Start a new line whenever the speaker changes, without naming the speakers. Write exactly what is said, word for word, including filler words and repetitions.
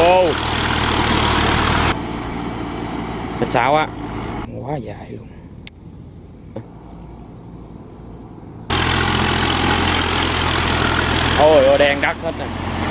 Wow, sao á, quá dài luôn. Ôi ôi đen đất hết nè.